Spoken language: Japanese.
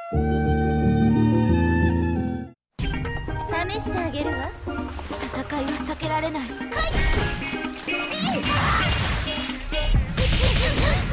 試してあげるわ。 戦いは避けられない。 はい。